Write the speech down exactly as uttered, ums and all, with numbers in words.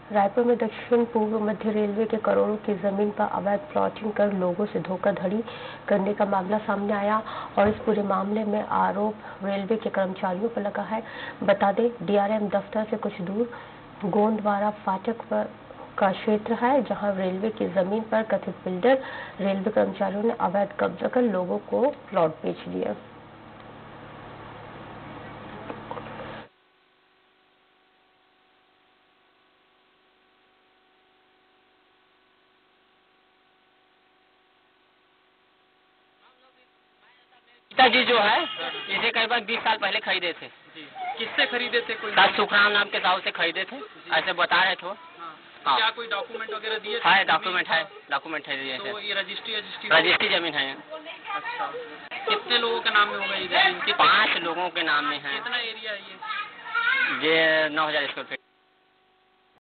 रायपुर में दक्षिण पूर्व मध्य रेलवे के करोड़ों की जमीन पर अवैध प्लॉटिंग कर लोगों से धोखाधड़ी करने का मामला सामने आया और इस पूरे मामले में आरोप रेलवे के कर्मचारियों पर लगा है। बता दें, डीआरएम दफ्तर से कुछ दूर गोंदवाड़ा फाटक पर का क्षेत्र है, जहां रेलवे की जमीन पर कथित बिल्डर रेलवे कर्मचारियों ने अवैध कब्जा कर लोगों को प्लॉट बेच दिया। पिताजी जो है इसे करीबन बीस साल पहले खरीदे थे। किससे खरीदे थे? कोई सुखराम नाम के साहब से खरीदे थे, ऐसे बता रहे थे। हाँ। क्या कोई डॉक्यूमेंट वगैरह दिए थे? है, डॉक्यूमेंट है, डॉक्यूमेंट है दिए थे। तो ये रजिस्ट्री रजिस्ट्री रजिस्ट्री जमीन है। अच्छा, कितने लोगों के नाम में होगा ये जमीन? पाँच लोगों के नाम में है। कितना एरिया है ये? ये नौ हजार स्क्वायर फीट।